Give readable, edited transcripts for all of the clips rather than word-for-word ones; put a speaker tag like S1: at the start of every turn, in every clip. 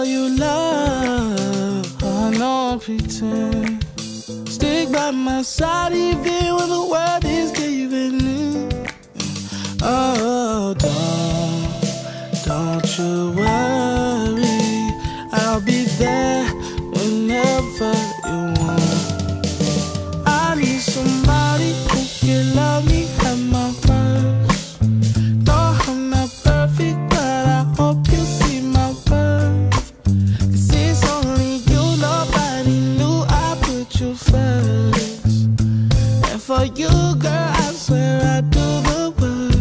S1: show you love. I don't pretend. Stick by my side even when the world is giving in. Oh, don't you worry, I'll be there whenever you want. I need somebody who can love me at my worst. No, I'm not perfect, but I hope you see my worth. 'Cause it's only you, nobody knew I put you first. And for you, girl, I swear I do the worst.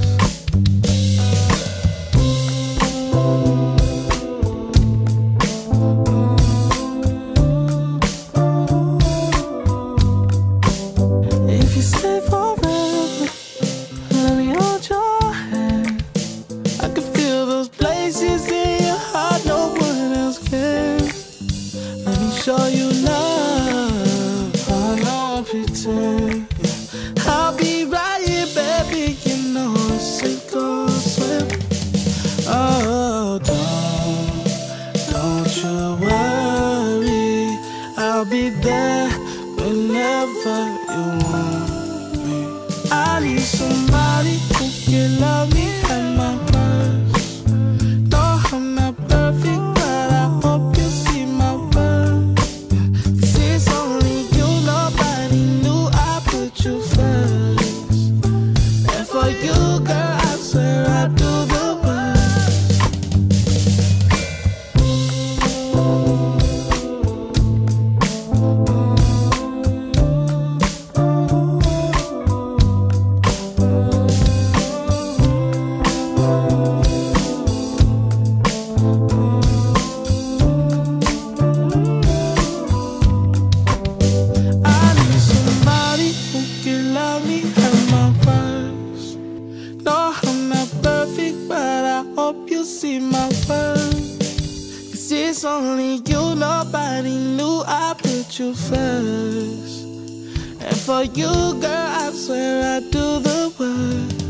S1: If you stay forever, let me hold your hand. I can feel those places in your heart no one else can. Let me show you love, I don't pretend. I'll be right here, baby, you know it's sink or swim. Oh, don't you worry, I'll be there whenever you want me. I need somebody who can love me at my worst. No, I'm not perfect, but I hope you see my worth. 'Cause it's only you, nobody knew I put you first. And for you, girl, I swear I do the worst. I need somebody who can love me at my worst. No, I'm not perfect, but I hope you see my worth. 'Cause it's only you, nobody knew I put you first. And for you, girl, I swear I do the work.